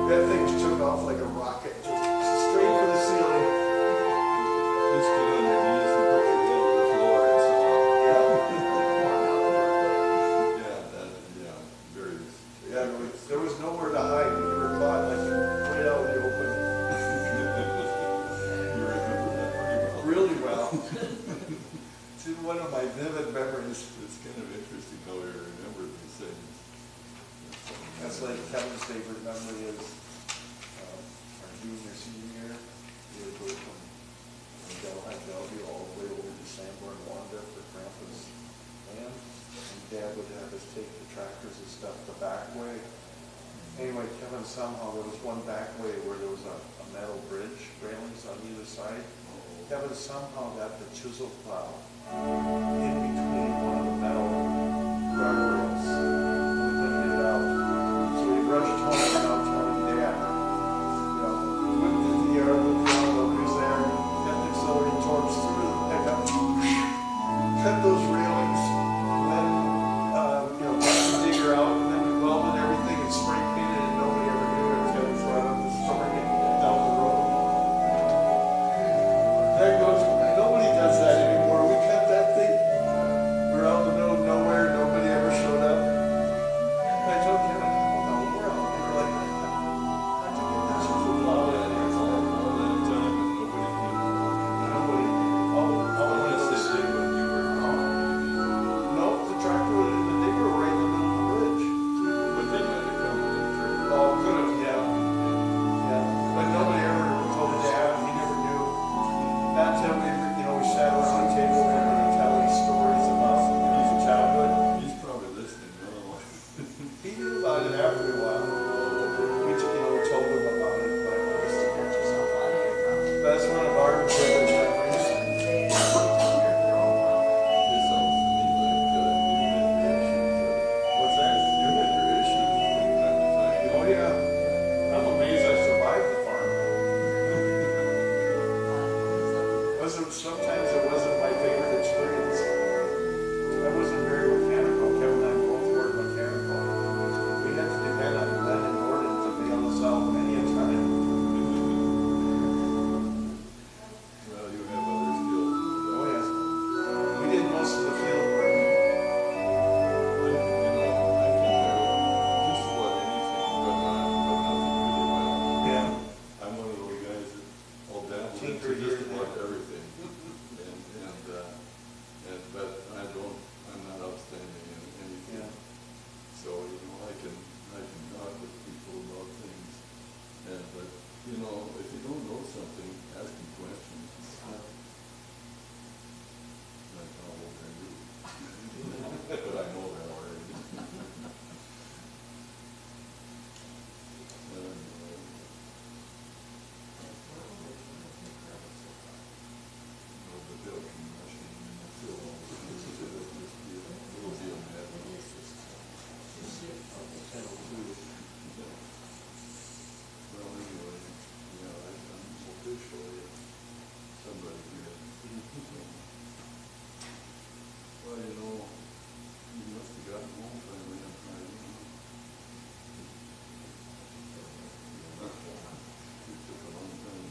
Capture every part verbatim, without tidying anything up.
That thing took off like a rocket, just straight for the ceiling. Just get on your knees and put your head to the floor and so on. Yeah. Yeah, that, yeah, very. Yeah, there was, there was nowhere to hide. You were caught like right out in the open. You remember that pretty well. Really well. It's in one of my vivid memories. It's kind of interesting how we remember these things. That's like Kevin's favorite memory is um, our junior, senior year. We would go from from Delhi, Bellevue all the way over to Sanborn, Wanda for Grandpa's land. And Dad would have us take the tractors and stuff the back way. Anyway, Kevin, somehow there was one back way where there was a, a metal bridge, railings on either side. Kevin somehow got the chisel plow in between one of the metal guardrails. We couldn't get it out. So we rushed home and out telling Dad, you know, we went into the yard, looked around, nobody's there. Got the auxiliary torch through the pickup, cut those railings, and then, uh, you know, got the digger out, and then we welded everything and spray painted it, and nobody ever knew it was going to front of the story down the road. There goes, nobody does that anymore. We cut that thing. We're out in the middle of nowhere. Nobody ever showed up. I told Kevin, oh no, we're out. They were like, how'd you get this? Who's plow in there? All that time and nobody came to work. Nobody. All, all of Unless those. they did when you were gone, maybe. No, the tractor and the digger were right in the middle of the bridge. But they might have come and turned. Oh, could have, yeah. Yeah. But nobody ever told Dad. He never knew. Not till we, you know, we sat around the table and we were telling stories about his childhood. He's probably listening now. He knew about it after a while. We, you know, we told him about it, but that's one of our favorite memories. It sounds to me like uh, you had your issues. What's that? You had your issues from time to time. Oh yeah. I'm amazed I survived the farm. Wasn't sometimes it wasn't my favorite experience. I wasn't very mechanical. Kevin and I both were mechanical. We had to depend on Glenn and Gordon to bail us out many a time. Well, you have other skills. Oh yeah. We did most of the field work. But, you know, I can do just about anything, but not, but nothing really well. Yeah. I'm one of those guys that will dabble Tinker into here just and about there. everything. And, and, uh, and, but I don't, I'm not outstanding in anything. Yeah. So, you know, I can, I can talk with people about things. And, but, you know, if you don't know something, ask me questions. Like, oh, what can I do? But I know that already. And, uh, no, but they'll come rushing in and fill all the pieces. It'll just be, a- it'll be a madness. Well, anyway, yeah, I, I'm officially somebody here. Well, you know, you must have gotten home finally on Friday. huh? It took a long time.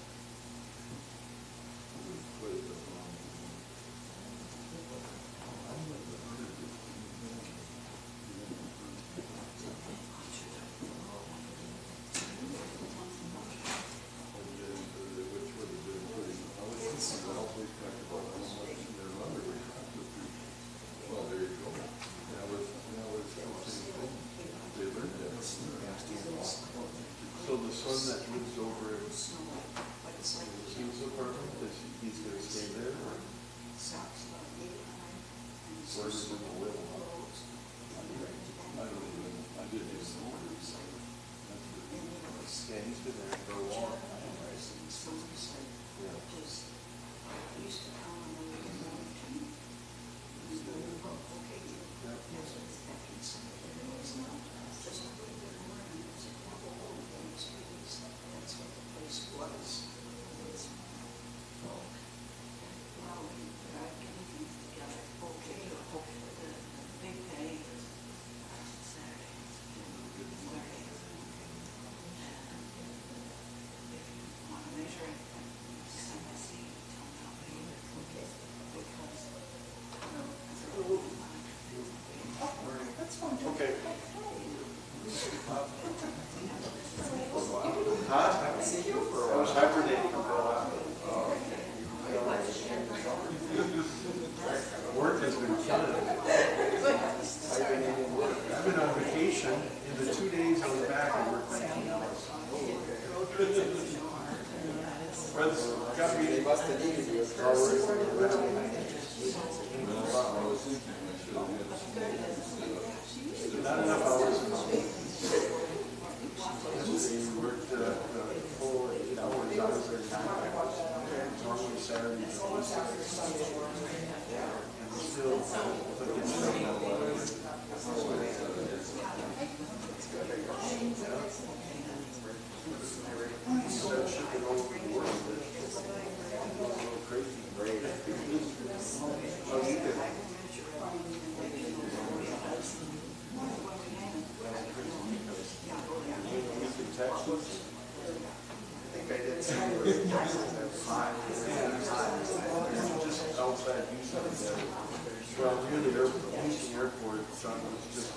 It was quite a long time. Which would have been pretty, I was thinking about how we talked about how much their mother would cost us. Well, there you go. That was, that was the same thing. They learned that. So the son that lives over in Hughes' apartment, is he, he's gonna stay there or where is it in the will? I don't even, I didn't even know. That's Yeah, he's been there for a long time, right? Yeah. Huh? I was hibernating for a while. Work has been killing it. I've been on vacation. In the two days I was back, I worked nineteen hours. Friends, got me. Must have needed you. I was thinking I should have had some. Not enough hours. Yesterday we worked uh, the full eight hours. I was there nine hours. Normally Saturdays always Saturdays. And we still put in stuff on the Start shipping over the world. It's a little crazy. Oh, you did. Texas. I think I did some of those five, just outside Houston. Well, near the airport, Houston Airport, so it was just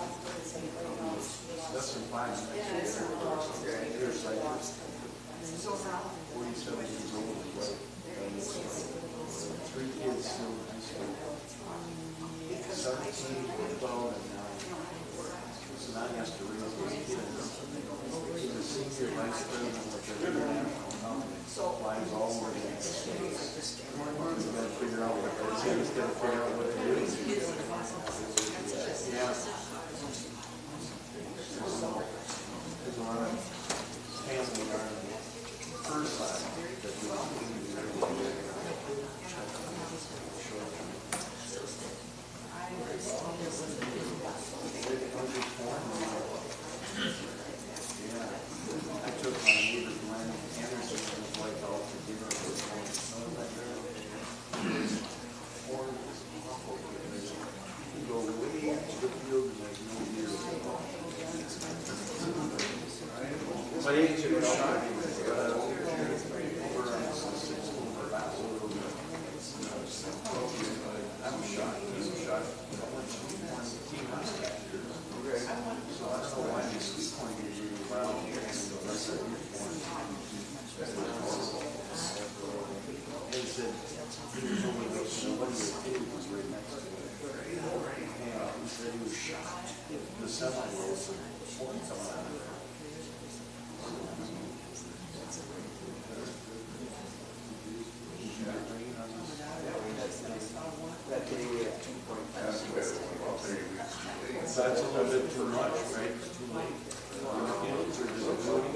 less than five minutes. There's like forty-seven years old, right? Three kids still in high school. seventeen, twelve, and nine. So now he has to raise those kids. He's a senior vice president with an international company. Flies all over the United States. He's got to figure out what they're saying. He's got to figure out what to do. Yeah. There's a lot of family on the first side that we want to do. I took my neighbor Glenn Anderson and his wife out to dinner with him. You go way to the field and there's no deer. My age was shot. Over on six over last little bit. I'm shot. He's shot. Team last year. So I don't know why these sweet corn get you around here. And he said, nobody was kid was right next to it. And he said he was shot. The semi rolls and corn coming out of it. That day we have two point five. That's a little bit too much, right? It's too late. Kids are just doing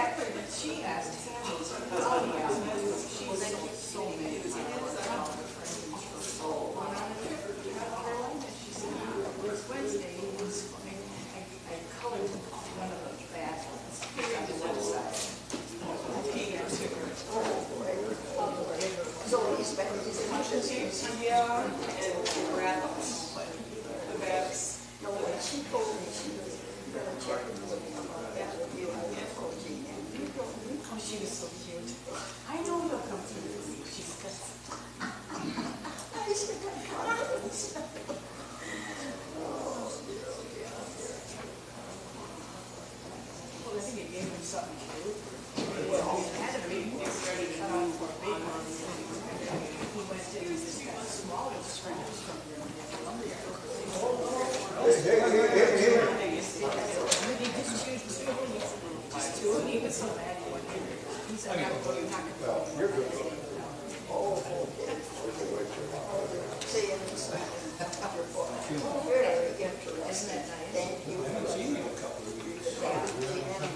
She asked Tammy, oh, yeah, she was so mad. She said, Wednesday, it was, I, I colored one of the bathrooms on the left side. So he's back with his conscious. Yeah, and the wraps, the wraps. No, when she told me she was gonna check and look about that with you, I was told she, and you don't, you Oh, she was so cute. I know he'll come through this week. She's just, I said, confidence. well, I think it gave him something cute. Well, he had a big, they started cut off for a big one. He went to, he just got small, it was from the lumberyard. Just two, and he was so mad he went in. He said, I'm not going to go. You're good. Oh, okay. See, and it's, uh, very interesting. Isn't that nice? Thank you. I haven't seen you in a couple of weeks. Yeah, we haven't,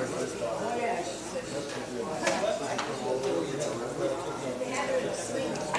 Oh, yeah, she said. They had her in the swing.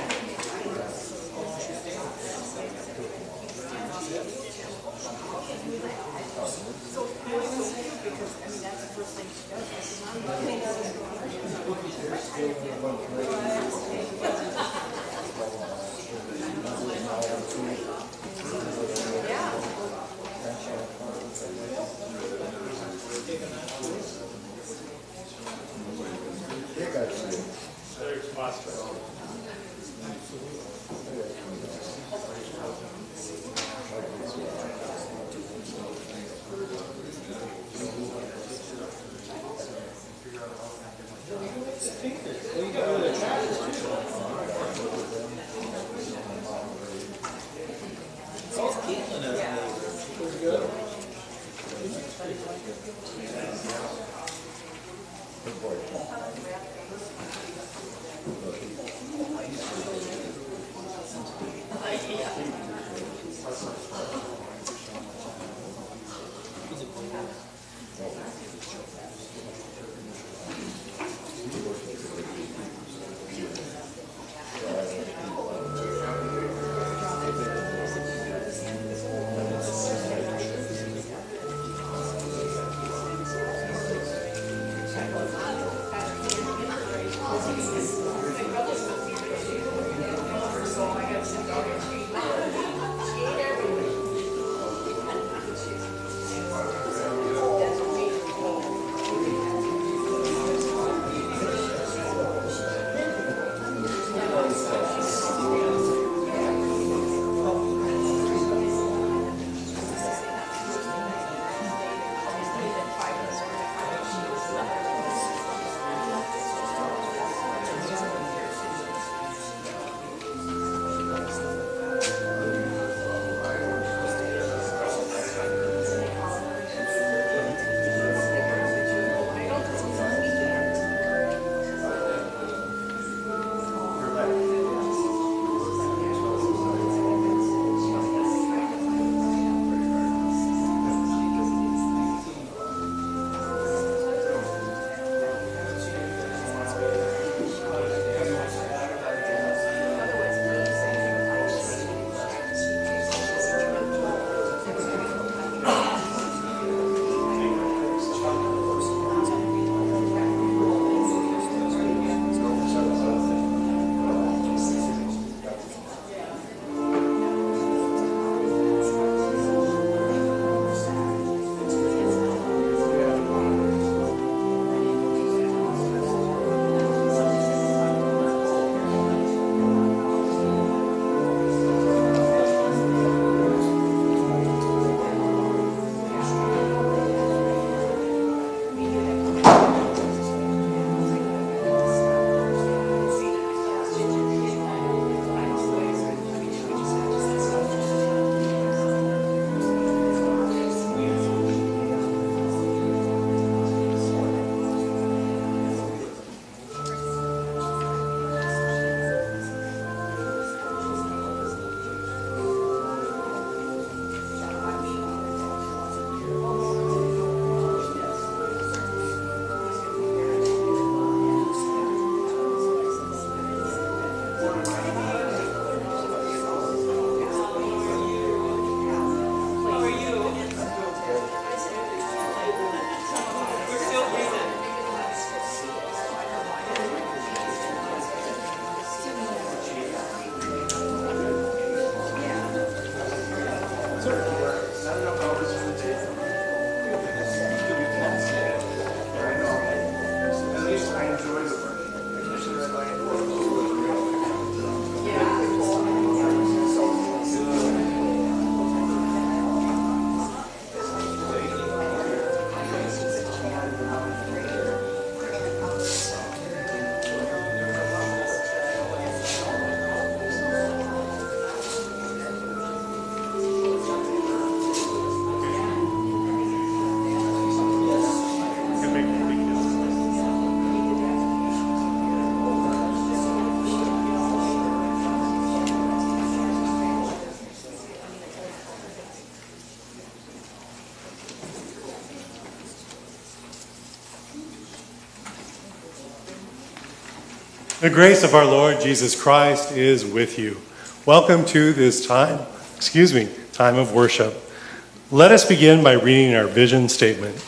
The grace of our Lord Jesus Christ is with you. Welcome to this time, excuse me, time of worship. Let us begin by reading our vision statement.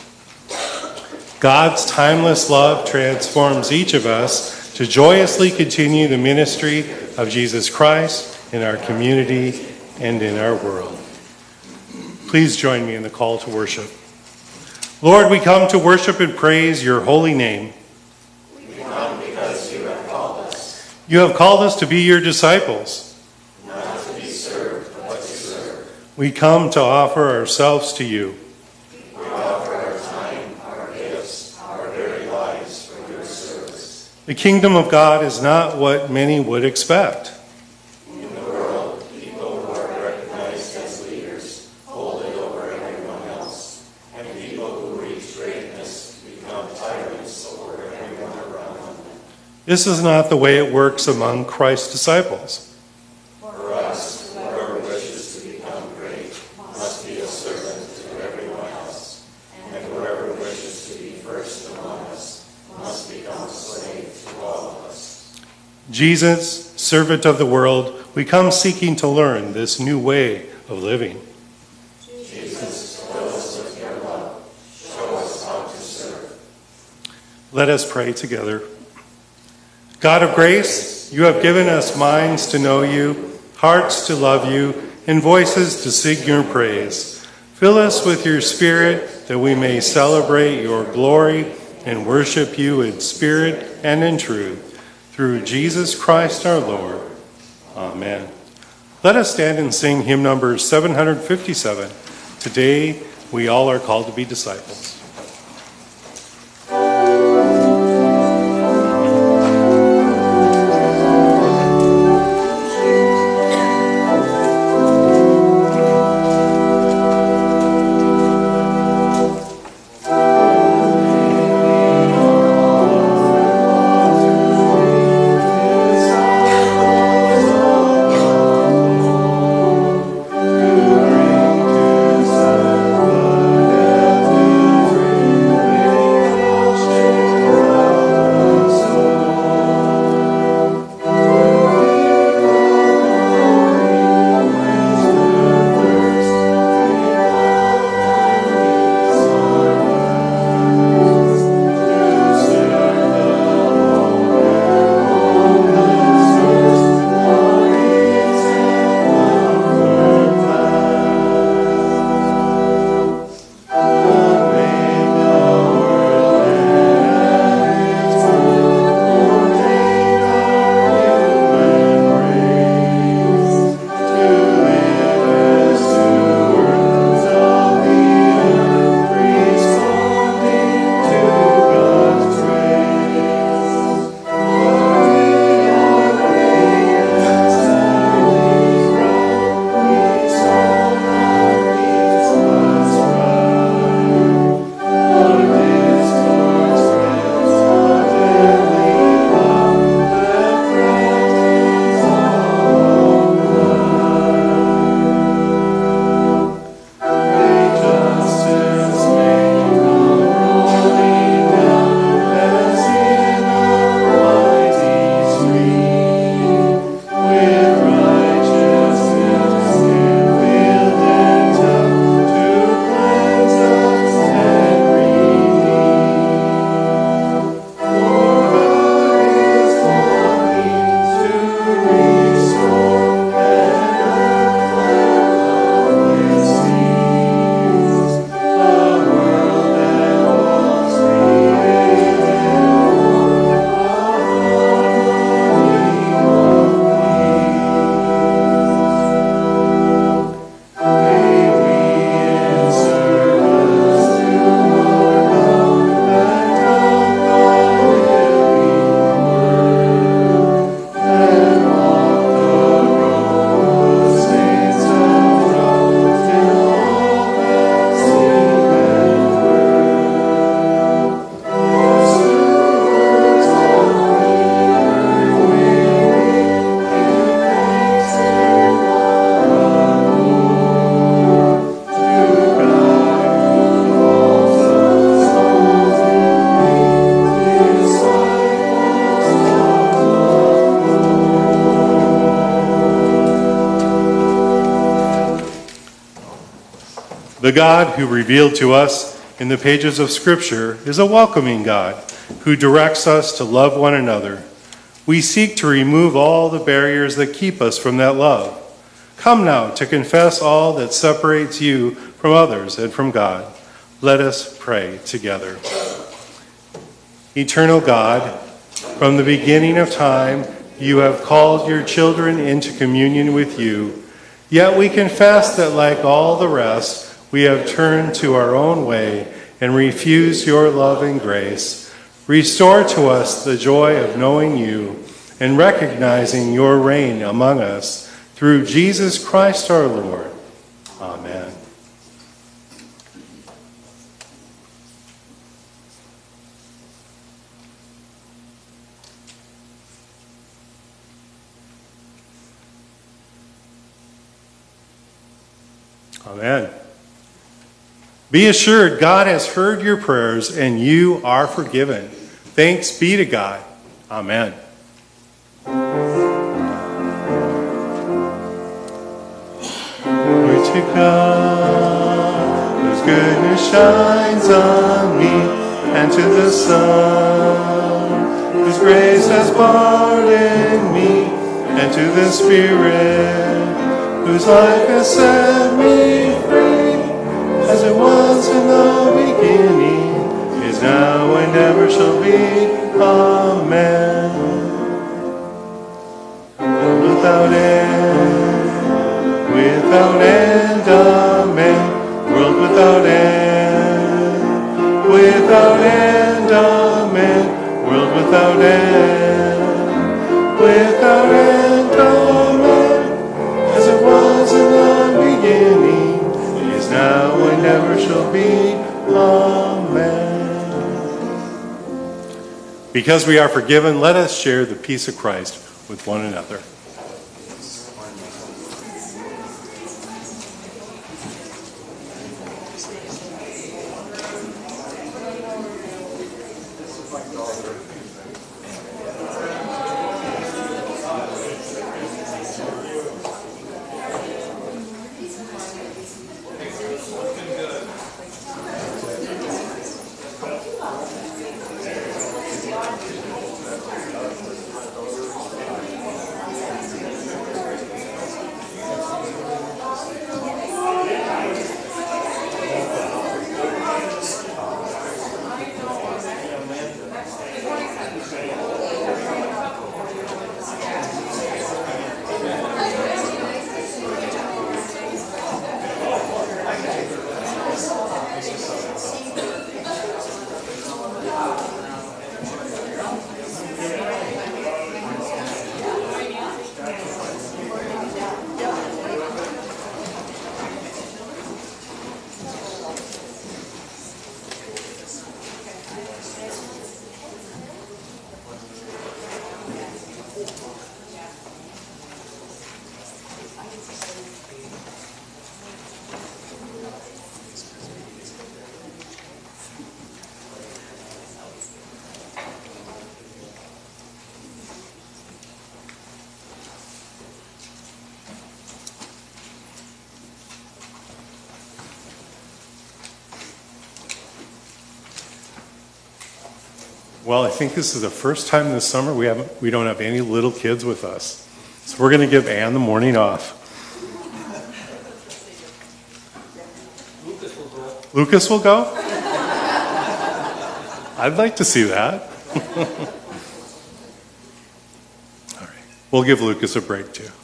God's timeless love transforms each of us to joyously continue the ministry of Jesus Christ in our community and in our world. Please join me in the call to worship. Lord, we come to worship and praise your holy name. We come because you have called us. You have called us to be your disciples. Not to be served, but to serve. We come to offer ourselves to you. We offer our time, our gifts, our very lives for your service. The kingdom of God is not what many would expect. In the world, people who are recognized as leaders hold it over everyone else, and people who reach greatness become tyrants over everyone around them. This is not the way it works among Christ's disciples. For us, whoever wishes to become great must be a servant to everyone else, and whoever wishes to be first among us must become a slave to all of us. Jesus, servant of the world, we come seeking to learn this new way of living. Jesus, fill us with your love. Show us how to serve. Let us pray together. God of grace, you have given us minds to know you, hearts to love you, and voices to sing your praise. Fill us with your Spirit that we may celebrate your glory and worship you in spirit and in truth. Through Jesus Christ our Lord. Amen. Let us stand and sing hymn number seven hundred fifty-seven. Today we all are called to be disciples. Thank you. The God who revealed to us in the pages of Scripture is a welcoming God who directs us to love one another. We seek to remove all the barriers that keep us from that love. Come now to confess all that separates you from others and from God. Let us pray together. Eternal God, from the beginning of time, you have called your children into communion with you. Yet we confess that like all the rest, we have turned to our own way and refused your love and grace. Restore to us the joy of knowing you and recognizing your reign among us through Jesus Christ our Lord. Amen. Amen. Be assured God has heard your prayers and you are forgiven. Thanks be to God. Amen. Glory to God, whose goodness shines on me, and to the Son, whose grace has pardoned me, and to the Spirit, whose life has set me free, as it was in the beginning, is now and ever shall be. Amen. Without end, without end, amen. World without end, without end, amen. World without end, without end, amen. As it was in the beginning, is now and ever shall be. Amen. Because we are forgiven, let us share the peace of Christ with one another. Well, I think this is the first time this summer we haven't we don't have any little kids with us. So we're going to give Anne the morning off. Lucas will go. Lucas will go? I'd like to see that. All right. We'll give Lucas a break too.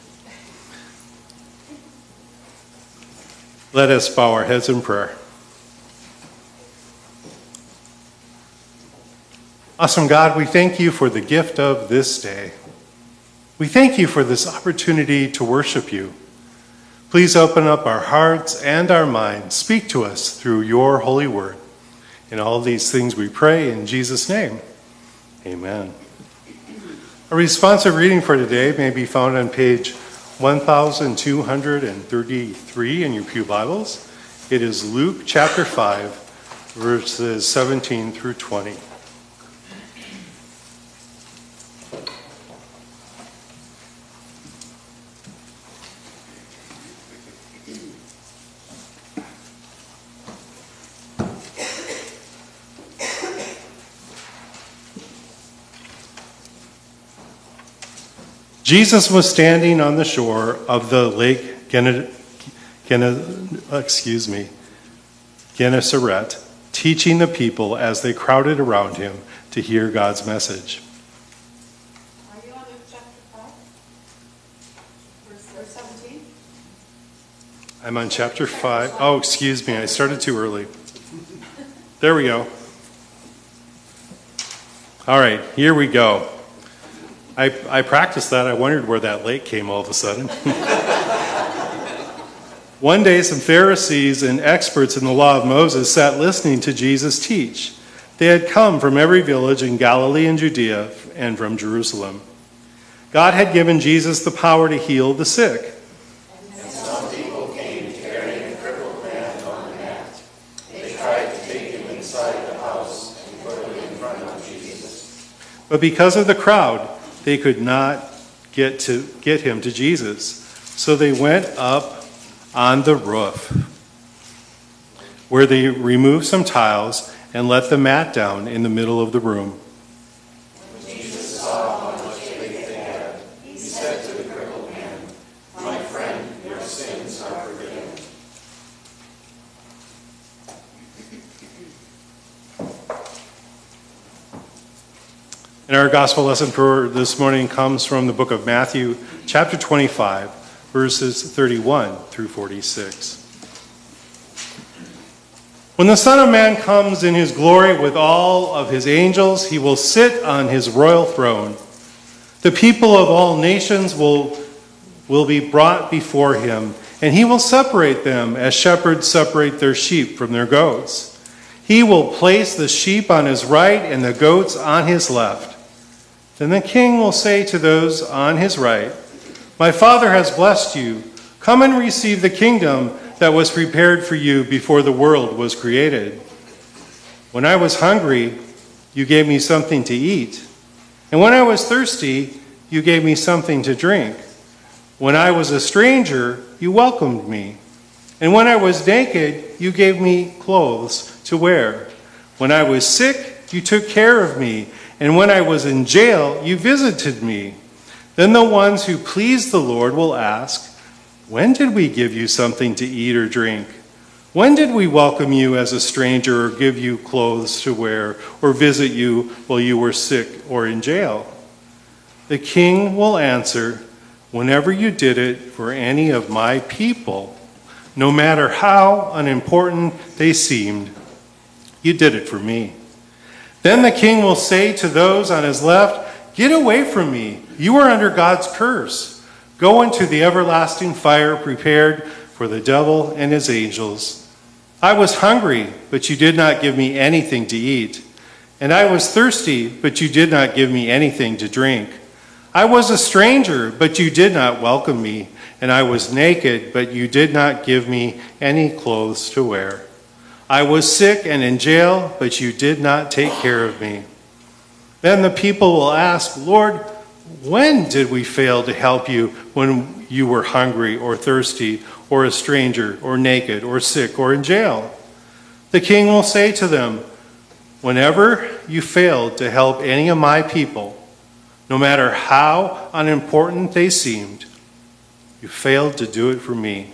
Let us bow our heads in prayer. Awesome God, we thank you for the gift of this day. We thank you for this opportunity to worship you. Please open up our hearts and our minds. Speak to us through your holy word. In all these things we pray in Jesus' name. Amen. A responsive reading for today may be found on page one thousand two hundred thirty-three in your pew Bibles. It is Luke chapter five, verses seventeen through twenty. Jesus was standing on the shore of the lake Gene- Gene- excuse me, Gennesaret, teaching the people as they crowded around him to hear God's message. Are you on Luke chapter five? Verse seventeen? I'm on chapter five. Oh, excuse me, I started too early. There we go. All right, here we go. I, I practiced that. I wondered where that lake came all of a sudden. One day, some Pharisees and experts in the law of Moses sat listening to Jesus teach. They had come from every village in Galilee and Judea and from Jerusalem. God had given Jesus the power to heal the sick. And some people came carrying a crippled man on a mat. They tried to take him inside the house and put him in front of Jesus. But because of the crowd, they could not get to get him to Jesus. So they went up on the roof, where they removed some tiles and let the mat down in the middle of the room. When Jesus saw how much faith they had, he said to the crippled man, "My friend, your sins are forgiven." And our gospel lesson for this morning comes from the book of Matthew, chapter twenty-five, verses thirty-one through forty-six. When the Son of Man comes in his glory with all of his angels, he will sit on his royal throne. The people of all nations will, will be brought before him, and he will separate them as shepherds separate their sheep from their goats. He will place the sheep on his right and the goats on his left. Then the king will say to those on his right, "My Father has blessed you. Come and receive the kingdom that was prepared for you before the world was created. When I was hungry, you gave me something to eat. And when I was thirsty, you gave me something to drink. When I was a stranger, you welcomed me. And when I was naked, you gave me clothes to wear. When I was sick, you took care of me. And when I was in jail, you visited me." Then the ones who please the Lord will ask, "When did we give you something to eat or drink? When did we welcome you as a stranger or give you clothes to wear or visit you while you were sick or in jail?" The king will answer, "Whenever you did it for any of my people, no matter how unimportant they seemed, you did it for me." Then the king will say to those on his left, "Get away from me. You are under God's curse. Go into the everlasting fire prepared for the devil and his angels. I was hungry, but you did not give me anything to eat. And I was thirsty, but you did not give me anything to drink. I was a stranger, but you did not welcome me. And I was naked, but you did not give me any clothes to wear. I was sick and in jail, but you did not take care of me." Then the people will ask, "Lord, when did we fail to help you when you were hungry or thirsty or a stranger or naked or sick or in jail?" The king will say to them, "Whenever you failed to help any of my people, no matter how unimportant they seemed, you failed to do it for me."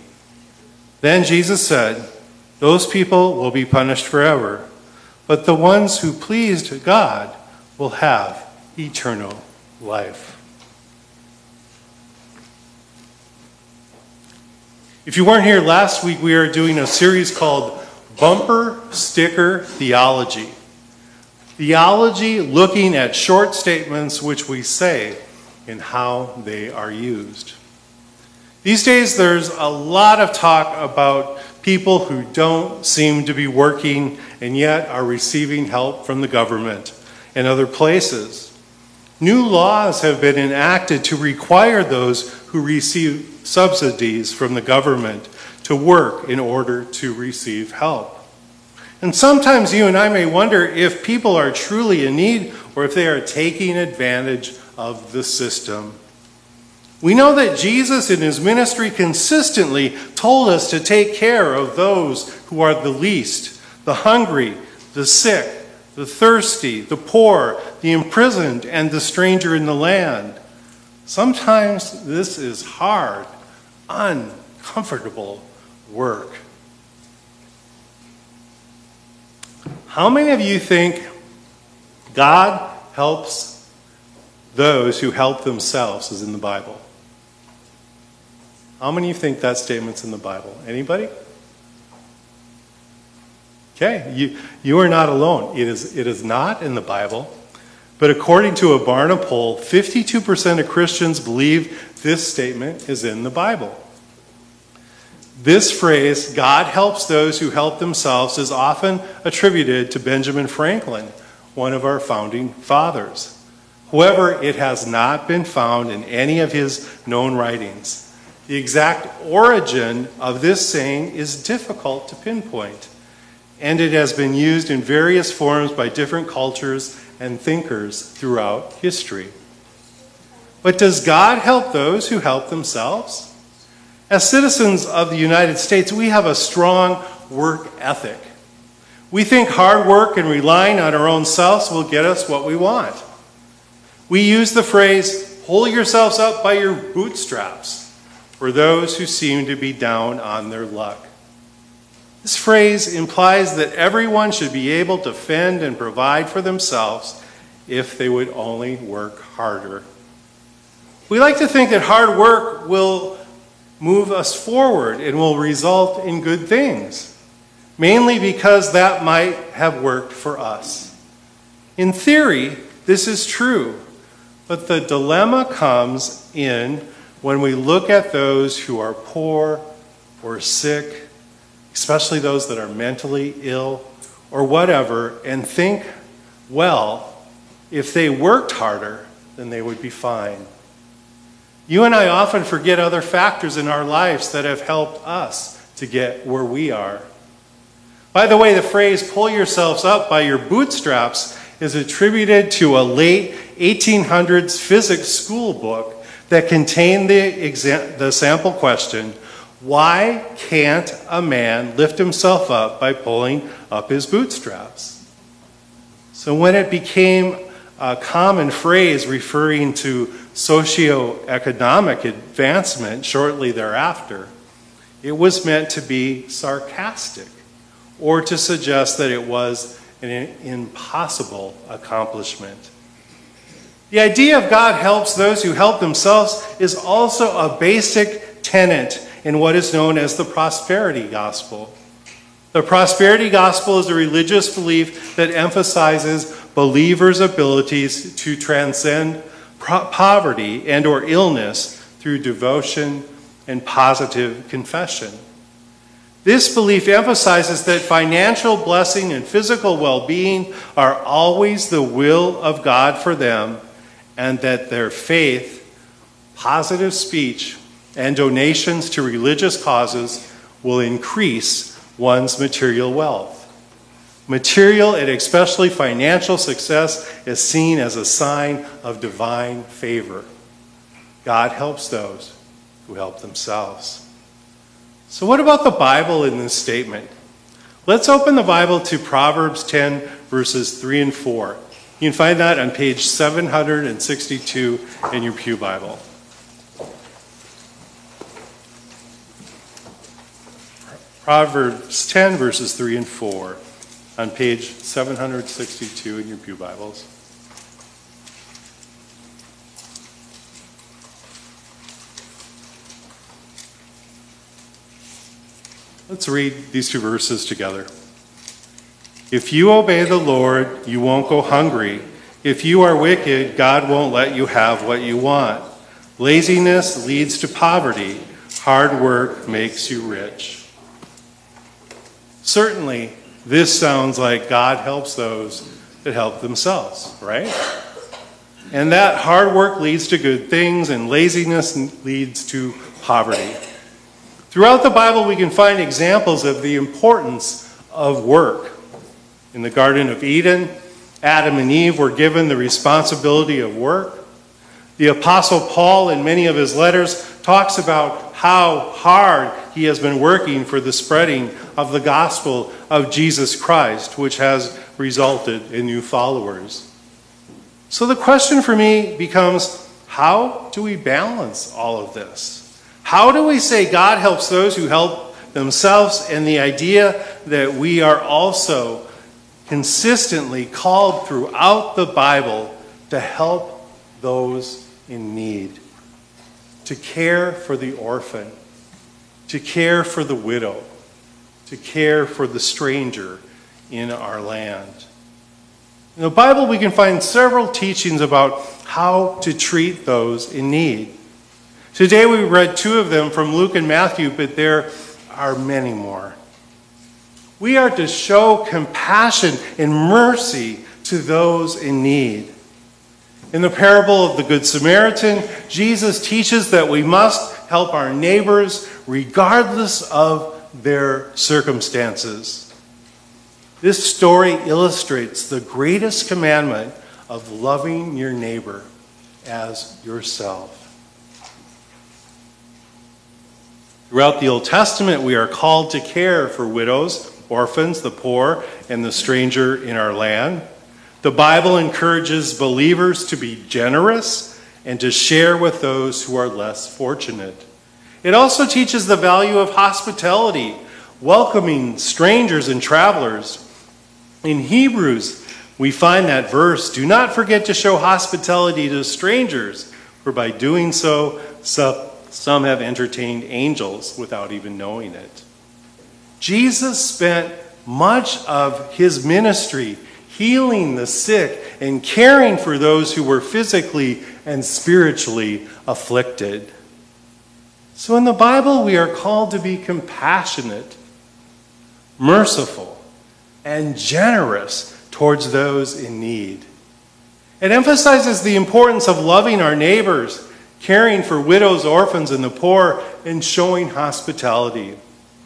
Then Jesus said, "Those people will be punished forever, but the ones who pleased God will have eternal life." If you weren't here last week, we are doing a series called Bumper Sticker Theology. Theology looking at short statements which we say and how they are used. These days, there's a lot of talk about people who don't seem to be working and yet are receiving help from the government and other places. New laws have been enacted to require those who receive subsidies from the government to work in order to receive help. And sometimes you and I may wonder if people are truly in need or if they are taking advantage of the system. We know that Jesus in his ministry consistently told us to take care of those who are the least, the hungry, the sick, the thirsty, the poor, the imprisoned, and the stranger in the land. Sometimes this is hard, uncomfortable work. How many of you think God helps those who help themselves is in the Bible? How many of you think that statement's in the Bible? Anybody? Okay, you, you are not alone. It is, it is not in the Bible. But according to a Barna poll, fifty-two percent of Christians believe this statement is in the Bible. This phrase, God helps those who help themselves, is often attributed to Benjamin Franklin, one of our founding fathers. However, it has not been found in any of his known writings. The exact origin of this saying is difficult to pinpoint, and it has been used in various forms by different cultures and thinkers throughout history. But does God help those who help themselves? As citizens of the United States, we have a strong work ethic. We think hard work and relying on our own selves will get us what we want. We use the phrase, pull yourselves up by your bootstraps, for those who seem to be down on their luck. This phrase implies that everyone should be able to fend and provide for themselves if they would only work harder. We like to think that hard work will move us forward and will result in good things, mainly because that might have worked for us. In theory, this is true, but the dilemma comes in when we look at those who are poor or sick, especially those that are mentally ill or whatever, and think, well, if they worked harder, then they would be fine. You and I often forget other factors in our lives that have helped us to get where we are. By the way, the phrase, pull yourselves up by your bootstraps, is attributed to a late eighteen hundreds physics school book that contained the, exam- the sample question, why can't a man lift himself up by pulling up his bootstraps? So when it became a common phrase referring to socioeconomic advancement shortly thereafter, it was meant to be sarcastic or to suggest that it was an impossible accomplishment. The idea of God helps those who help themselves is also a basic tenet in what is known as the prosperity gospel. The prosperity gospel is a religious belief that emphasizes believers' abilities to transcend poverty and or illness through devotion and positive confession. This belief emphasizes that financial blessing and physical well-being are always the will of God for them, and that their faith, positive speech, and donations to religious causes will increase one's material wealth. Material and especially financial success is seen as a sign of divine favor. God helps those who help themselves. So what about the Bible in this statement? Let's open the Bible to Proverbs ten, verses three and four. You can find that on page seven hundred sixty-two in your Pew Bible. Proverbs ten, verses three and four on page seven hundred sixty-two in your Pew Bibles. Let's read these two verses together. If you obey the Lord, you won't go hungry. If you are wicked, God won't let you have what you want. Laziness leads to poverty. Hard work makes you rich. Certainly, this sounds like God helps those that help themselves, right? And that hard work leads to good things, and laziness leads to poverty. Throughout the Bible, we can find examples of the importance of work. In the Garden of Eden, Adam and Eve were given the responsibility of work. The Apostle Paul, in many of his letters, talks about how hard he has been working for the spreading of the gospel of Jesus Christ, which has resulted in new followers. So the question for me becomes, how do we balance all of this? How do we say God helps those who help themselves, and the idea that we are also consistently called throughout the Bible to help those in need, to care for the orphan, to care for the widow, to care for the stranger in our land? In the Bible, we can find several teachings about how to treat those in need. Today we read two of them from Luke and Matthew, but there are many more. We are to show compassion and mercy to those in need. In the parable of the Good Samaritan, Jesus teaches that we must help our neighbors regardless of their circumstances. This story illustrates the greatest commandment of loving your neighbor as yourself. Throughout the Old Testament, we are called to care for widows, orphans, the poor, and the stranger in our land. The Bible encourages believers to be generous and to share with those who are less fortunate. It also teaches the value of hospitality, welcoming strangers and travelers. In Hebrews, we find that verse, "Do not forget to show hospitality to strangers, for by doing so, some have entertained angels without even knowing it." Jesus spent much of his ministry healing the sick and caring for those who were physically and spiritually afflicted. So in the Bible, we are called to be compassionate, merciful, and generous towards those in need. It emphasizes the importance of loving our neighbors, caring for widows, orphans, and the poor, and showing hospitality.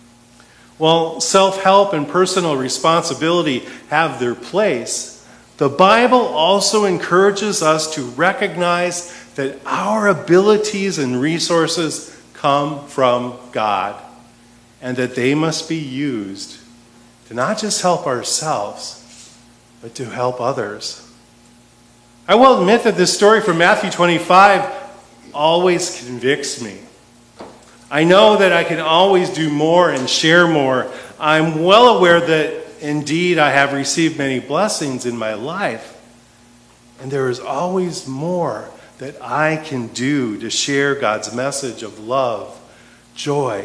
While self-help and personal responsibility have their place, the Bible also encourages us to recognize that our abilities and resources come from God, and that they must be used to not just help ourselves, but to help others. I will admit that this story from Matthew twenty-five always convicts me. I know that I can always do more and share more. I'm well aware that indeed I have received many blessings in my life, and there is always more that I can do to share God's message of love, joy,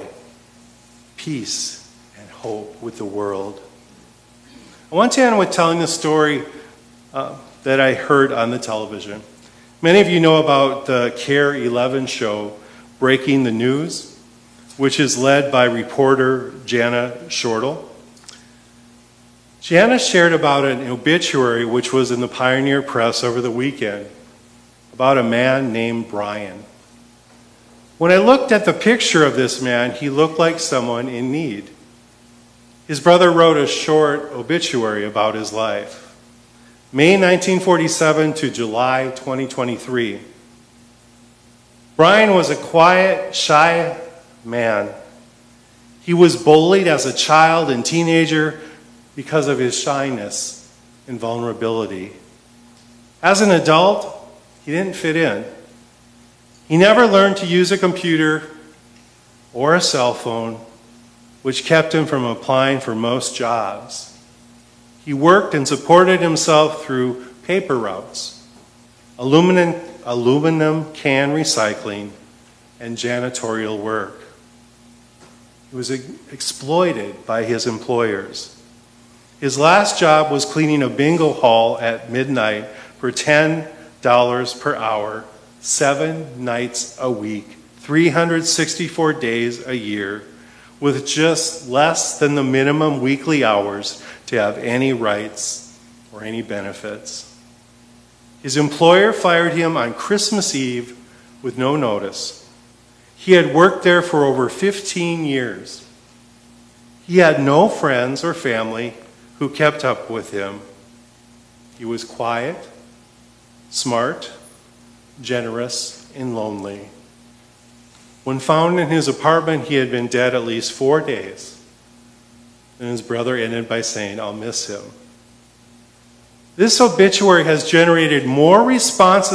peace, and hope with the world. I want to end with telling the story uh, that I heard on the television. Many of you know about the Care eleven show, Breaking the News, which is led by reporter Jana Shortle. Jana shared about an obituary which was in the Pioneer Press over the weekend about a man named Brian. When I looked at the picture of this man, he looked like someone in need. His brother wrote a short obituary about his life. May nineteen forty-seven to July twenty twenty-three. Brian was a quiet, shy man. He was bullied as a child and teenager because of his shyness and vulnerability. As an adult, he didn't fit in. He never learned to use a computer or a cell phone, which kept him from applying for most jobs. He worked and supported himself through paper routes, aluminum, aluminum can recycling, and janitorial work. He was exploited by his employers. His last job was cleaning a bingo hall at midnight for ten dollars per hour, seven nights a week, three hundred sixty-four days a year, with just less than the minimum weekly hours to have any rights or any benefits. His employer fired him on Christmas Eve with no notice. He had worked there for over fifteen years. He had no friends or family who kept up with him. He was quiet, smart, generous, and lonely. When found in his apartment, he had been dead at least four days. And his brother ended by saying, "I'll miss him." This obituary has generated more responses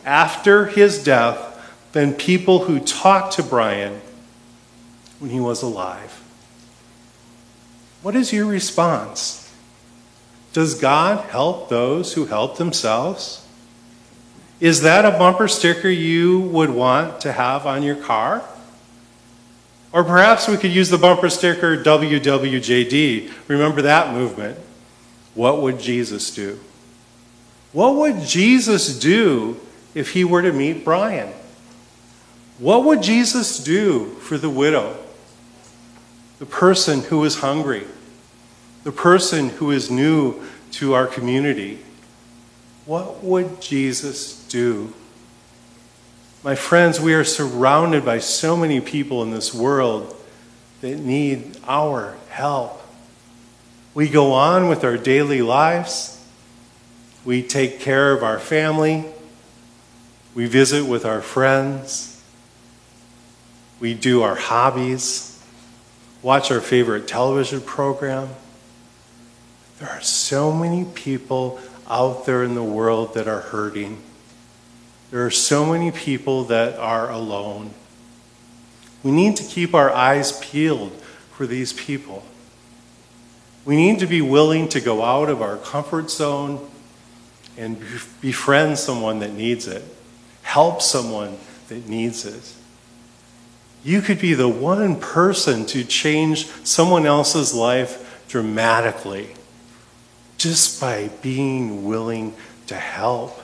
after his death than people who talked to Brian when he was alive. What is your response? Does God help those who help themselves? Is that a bumper sticker you would want to have on your car? Or perhaps we could use the bumper sticker W W J D. Remember that movement? What would Jesus do? What would Jesus do if he were to meet Brian? What would Jesus do for the widow, the person who is hungry, the person who is new to our community? What would Jesus do? My friends, we are surrounded by so many people in this world that need our help. We go on with our daily lives. We take care of our family. We visit with our friends. We do our hobbies, watch our favorite television program. There are so many people out there in the world that are hurting. There are so many people that are alone. We need to keep our eyes peeled for these people. We need to be willing to go out of our comfort zone and befriend someone that needs it, help someone that needs it. You could be the one person to change someone else's life dramatically just by being willing to help.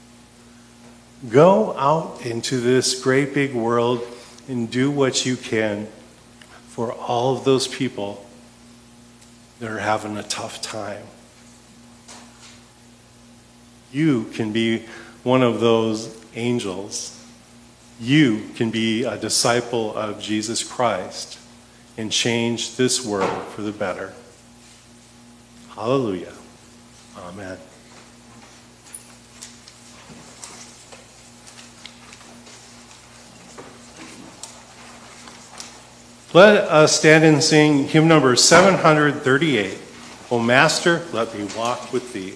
Go out into this great big world and do what you can for all of those people that are having a tough time. You can be one of those angels. You can be a disciple of Jesus Christ and change this world for the better. Hallelujah. Amen. Let us stand and sing hymn number seven hundred thirty-eight. O Master, let me walk with thee.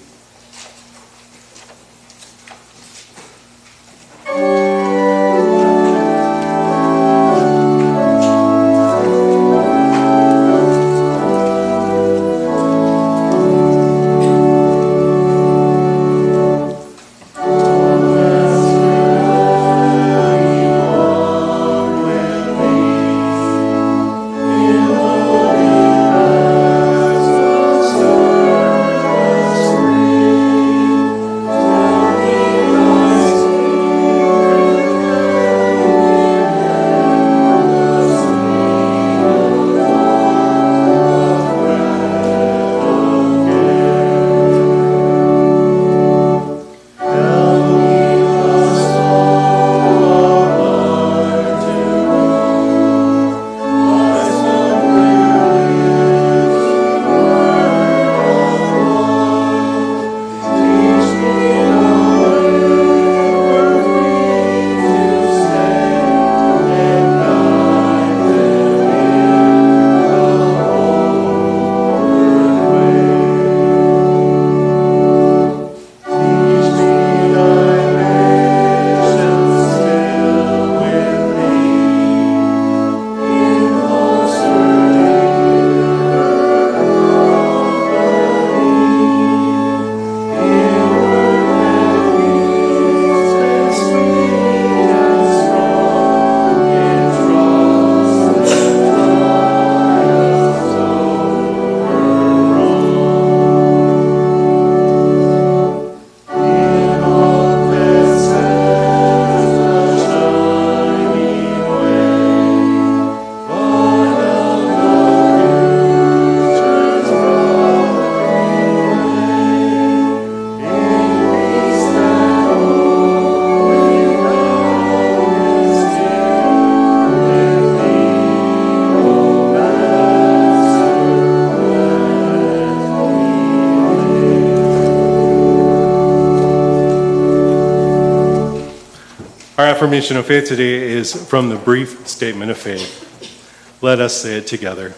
Our affirmation of faith today is from the brief statement of faith. Let us say it together.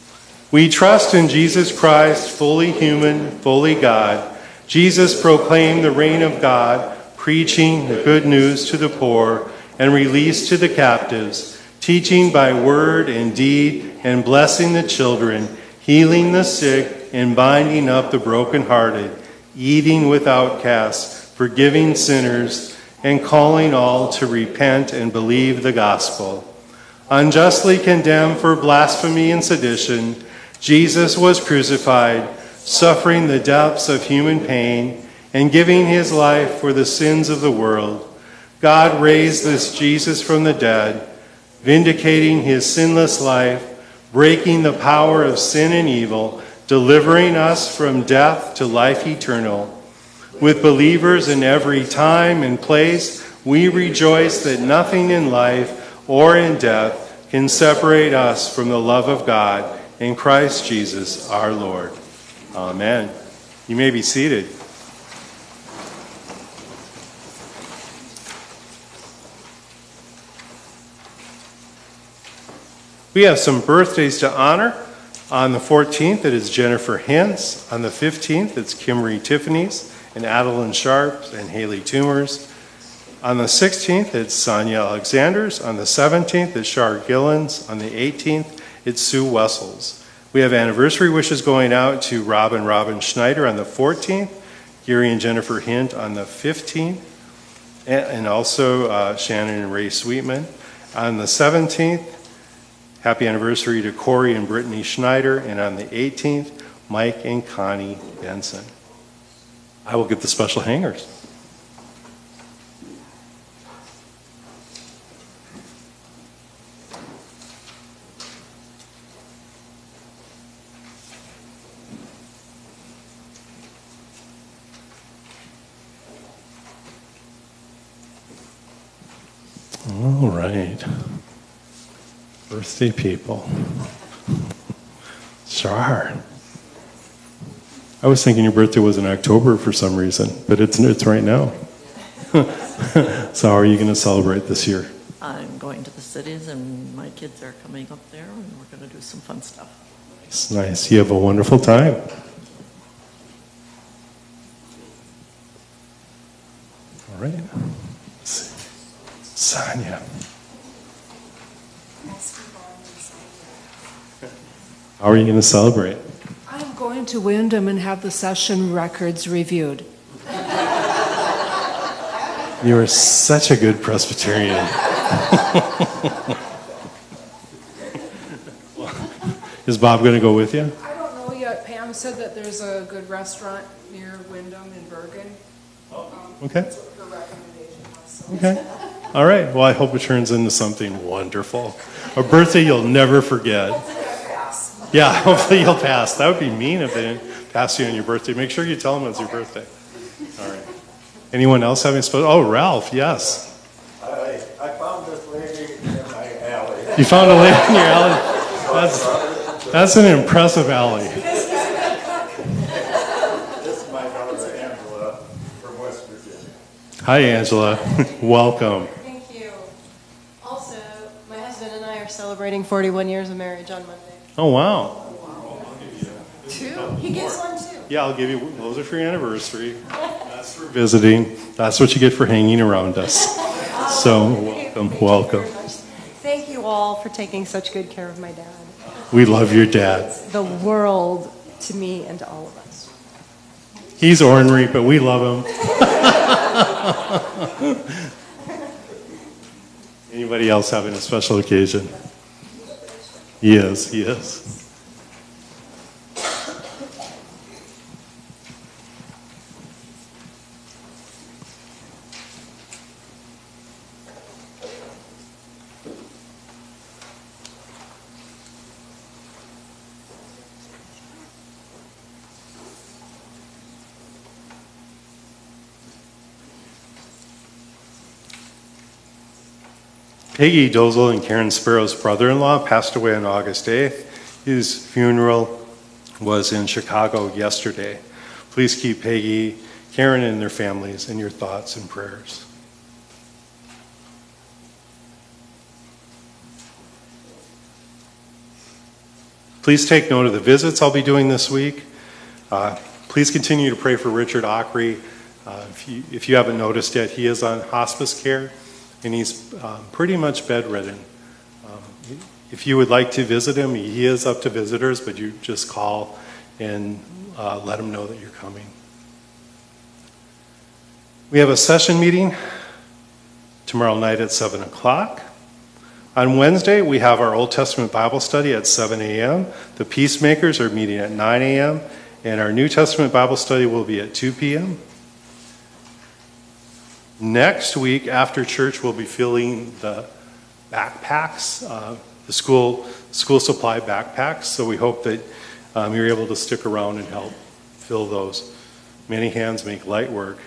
We trust in Jesus Christ, fully human, fully God. Jesus proclaimed the reign of God, preaching the good news to the poor, and release to the captives, teaching by word and deed, and blessing the children, healing the sick, and binding up the brokenhearted, eating with outcasts, forgiving sinners, and calling all to repent and believe the gospel. Unjustly condemned for blasphemy and sedition, Jesus was crucified, suffering the depths of human pain, and giving his life for the sins of the world. God raised this Jesus from the dead, vindicating his sinless life, breaking the power of sin and evil, delivering us from death to life eternal. With believers in every time and place, we rejoice that nothing in life or in death can separate us from the love of God in Christ Jesus our Lord. Amen. You may be seated. We have some birthdays to honor. On the fourteenth, it is Jennifer Hintz. On the fifteenth, it's Kimmery Tiffany's and Adeline Sharps and Haley Tumors. On the sixteenth, it's Sonia Alexanders. On the seventeenth, it's Shar Gillens. On the eighteenth, it's Sue Wessels. We have anniversary wishes going out to Rob and Robin Schneider on the fourteenth, Gary and Jennifer Hint on the fifteenth, and, and also uh, Shannon and Ray Sweetman. On the seventeenth, happy anniversary to Corey and Brittany Schneider, and on the eighteenth, Mike and Connie Benson. I will get the special hangers. All right. Birthday people. Sure. I was thinking your birthday was in October for some reason, but it's it's right now. So how are you going to celebrate this year? I'm going to the cities, and my kids are coming up there, and we're going to do some fun stuff. It's nice. You have a wonderful time. All right. Let's see. Sonia. How are you going to celebrate? I'm going to Wyndham and have the session records reviewed. You are such a good Presbyterian. Is Bob going to go with you? I don't know yet. Pam said that there's a good restaurant near Wyndham in Bergen. Um, Okay. That's what her recommendation was. So. Okay. All right. Well, I hope it turns into something wonderful. A birthday you'll never forget. Yeah, hopefully you'll pass. That would be mean if they didn't pass you on your birthday. Make sure you tell them it's your birthday. All right. Anyone else having a special? Oh, Ralph, yes. I, I found this lady in my alley. You found a lady in your alley? That's, that's an impressive alley. This is my daughter Angela from West Virginia. Hi, Angela. Welcome. Thank you. Also, my husband and I are celebrating forty-one years of marriage on Monday. Oh, wow. Two? He gets one too. Yeah, I'll give you, those are for your anniversary. That's for visiting. That's what you get for hanging around us. So, welcome, welcome. Thank you all for taking such good care of my dad. We love your dad. The world to me and to all of us. He's ornery, but we love him. Anybody else having a special occasion? He is, he is. Peggy Dozel and Karen Sparrow's brother-in-law passed away on August eighth. His funeral was in Chicago yesterday. Please keep Peggy, Karen, and their families in your thoughts and prayers. Please take note of the visits I'll be doing this week. Uh, please continue to pray for Richard Ockery. Uh, if you, if you haven't noticed yet, he is on hospice care, and he's um, pretty much bedridden. Um, if you would like to visit him, he is up to visitors, but you just call and uh, let him know that you're coming. We have a session meeting tomorrow night at seven o'clock. On Wednesday, we have our Old Testament Bible study at seven a.m. The Peacemakers are meeting at nine a.m., and our New Testament Bible study will be at two p.m. Next week, after church, we'll be filling the backpacks, uh, the school school supply backpacks. So we hope that um, you're able to stick around and help fill those. Many hands make light work.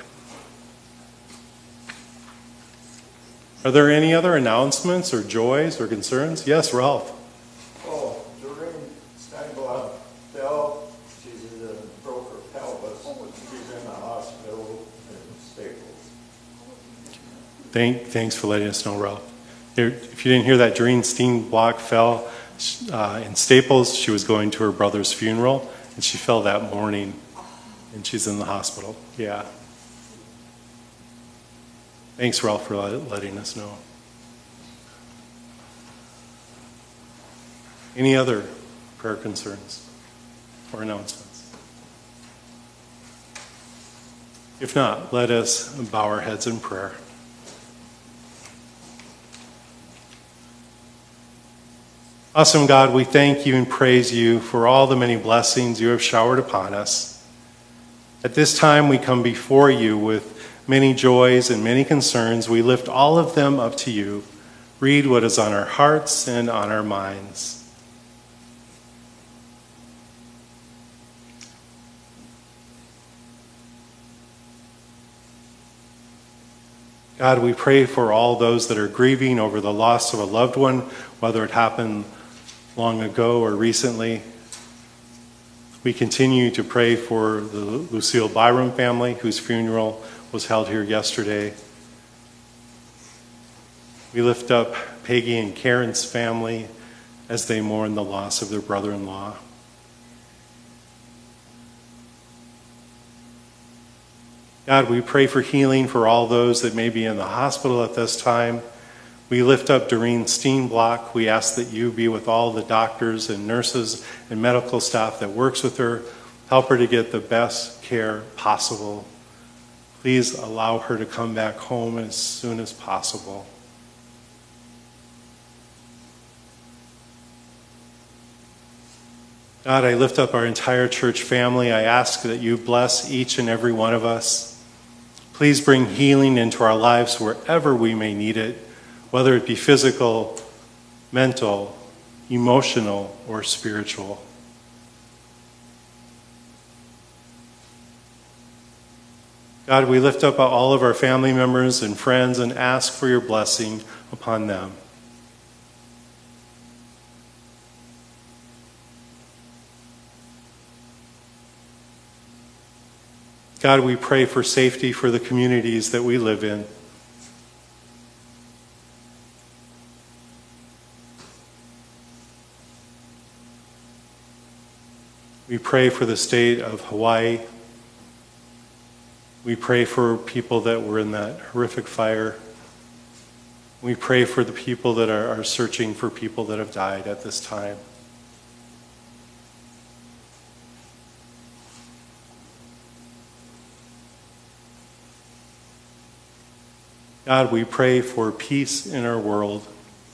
Are there any other announcements or joys or concerns? Yes, Ralph. Oh, Doreen Steinblock fell, she's in the broke her pelvis, she's in the hospital in Staples. Thank, thanks for letting us know, Ralph. If you didn't hear that, Doreen Steinblock fell uh, in Staples. She was going to her brother's funeral, and she fell that morning, and she's in the hospital. Yeah. Thanks, Ralph, for letting us know. Any other prayer concerns or announcements? If not, let us bow our heads in prayer. Awesome God, we thank you and praise you for all the many blessings you have showered upon us. At this time, we come before you with many joys and many concerns. We lift all of them up to you. Read what is on our hearts and on our minds. God, we pray for all those that are grieving over the loss of a loved one, whether it happened long ago or recently. We continue to pray for the Lucille Byram family, whose funeral was held here yesterday. We lift up Peggy and Karen's family as they mourn the loss of their brother-in-law. God, we pray for healing for all those that may be in the hospital at this time. We lift up Doreen Steinblock. We ask that you be with all the doctors and nurses and medical staff that works with her. Help her to get the best care possible. Please allow her to come back home as soon as possible. God, I lift up our entire church family. I ask that you bless each and every one of us. Please bring healing into our lives wherever we may need it, whether it be physical, mental, emotional, or spiritual. God, we lift up all of our family members and friends and ask for your blessing upon them. God, we pray for safety for the communities that we live in. We pray for the state of Hawaii. We pray for people that were in that horrific fire. We pray for the people that are, are searching for people that have died at this time. God, we pray for peace in our world.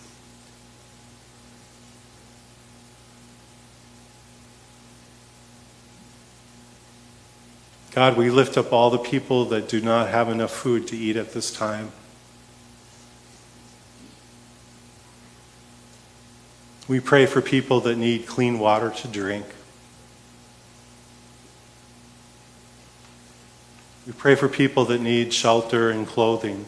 God, we lift up all the people that do not have enough food to eat at this time. We pray for people that need clean water to drink. We pray for people that need shelter and clothing.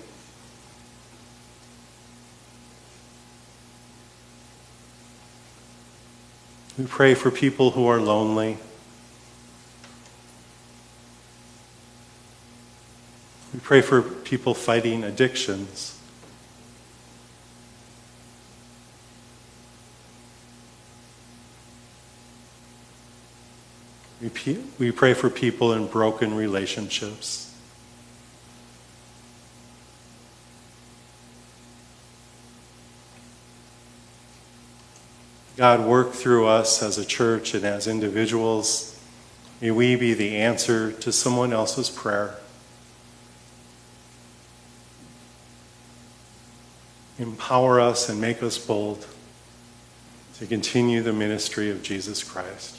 We pray for people who are lonely. We pray for people fighting addictions. We, we pray for people in broken relationships. God, work through us as a church and as individuals. May we be the answer to someone else's prayer. Empower us and make us bold to continue the ministry of Jesus Christ.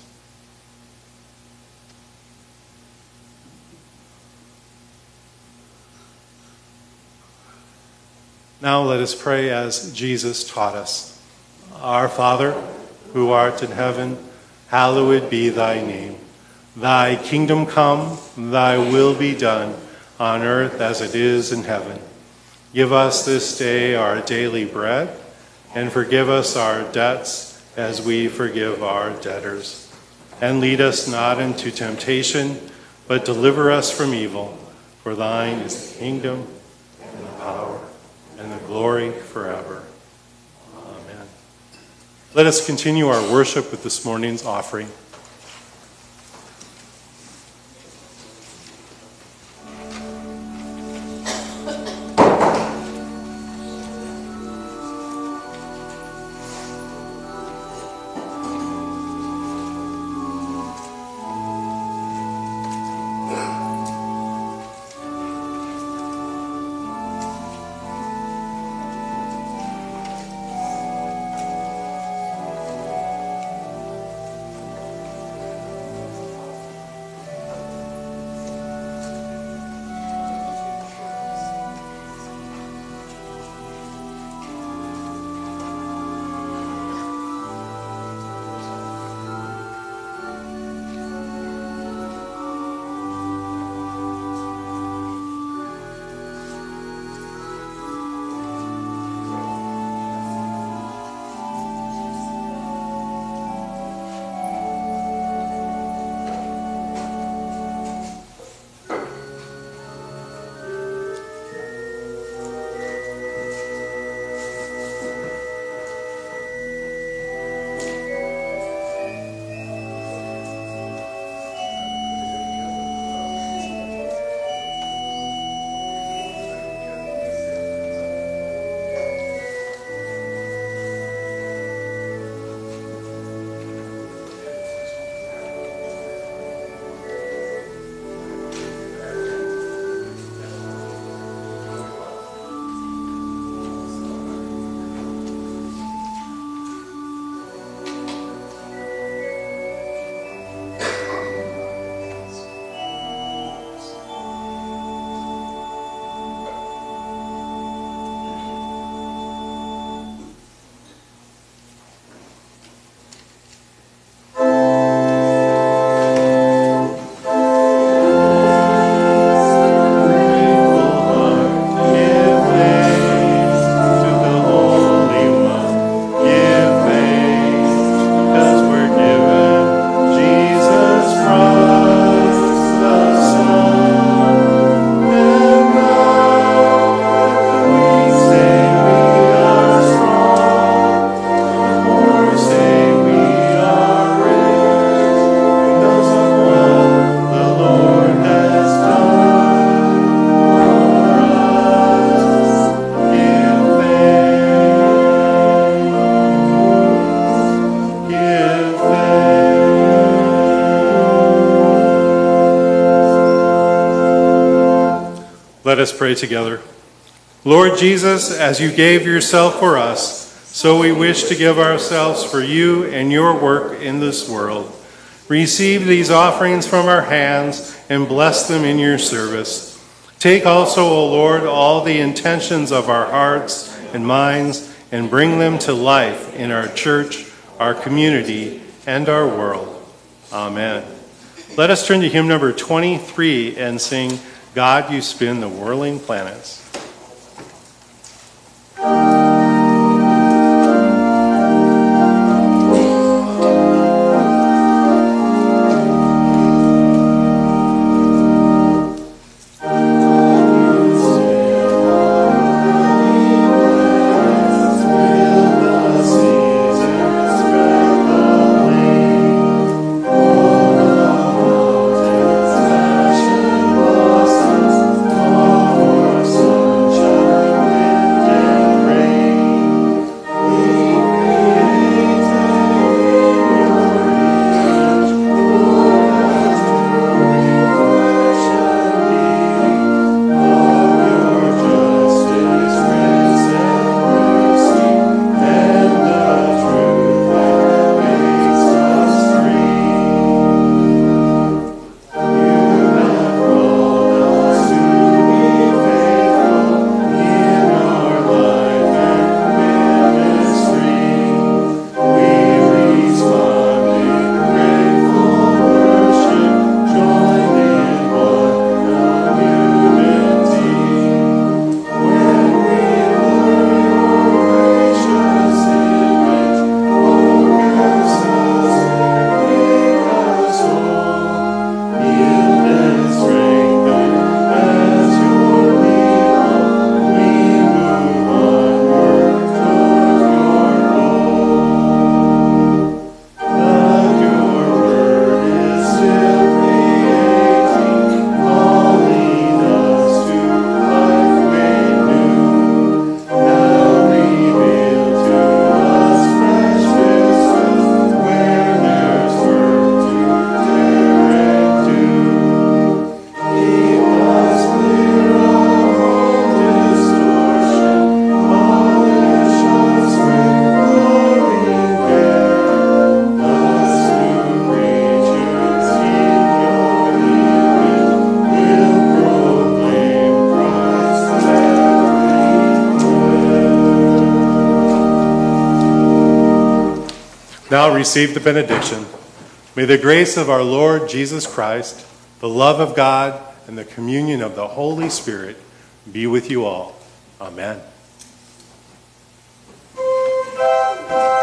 Now let us pray as Jesus taught us. Our Father, who art in heaven, hallowed be thy name. Thy kingdom come, thy will be done, on earth as it is in heaven. Give us this day our daily bread, and forgive us our debts as we forgive our debtors. And lead us not into temptation, but deliver us from evil. For thine is the kingdom, and the power, and the glory forever. Amen. Let us continue our worship with this morning's offering. Let us pray together. Lord Jesus, as you gave yourself for us, so we wish to give ourselves for you and your work in this world. Receive these offerings from our hands and bless them in your service. Take also, O Lord, all the intentions of our hearts and minds and bring them to life in our church, our community, and our world. Amen. Let us turn to hymn number twenty-three and sing, God, You Spin the Whirling Planets. So Now receive the benediction. May the grace of our Lord Jesus Christ, the love of God, and the communion of the Holy Spirit be with you all. Amen.